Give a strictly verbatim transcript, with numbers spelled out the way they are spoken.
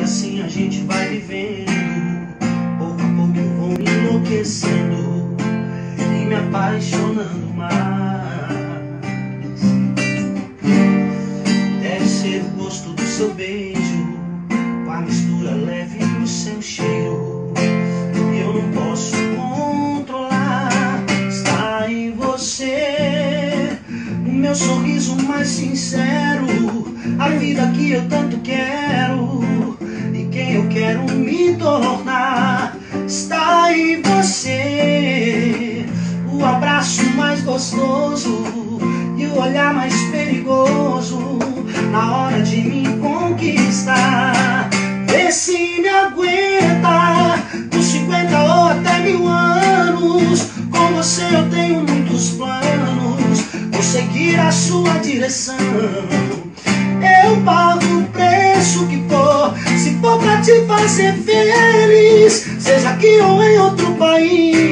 assim a gente vai vivendo. Pouco a pouco eu vou me enlouquecendo e me apaixonando mais. Deve ser o gosto do seu beijo, com a mistura leve do seu cheiro, que eu não posso controlar. Está em você o meu sorriso mais sincero, a vida que eu tanto quero e quem eu quero me tornar. Está em você o abraço mais gostoso e o olhar mais perigoso na hora de me conquistar. Vê se me aguenta por cinquenta ou até mil anos. Com você eu tenho muitos planos, vou seguir a sua direção. Eu pago o preço que for, se for pra te fazer feliz, seja aqui ou em outro país.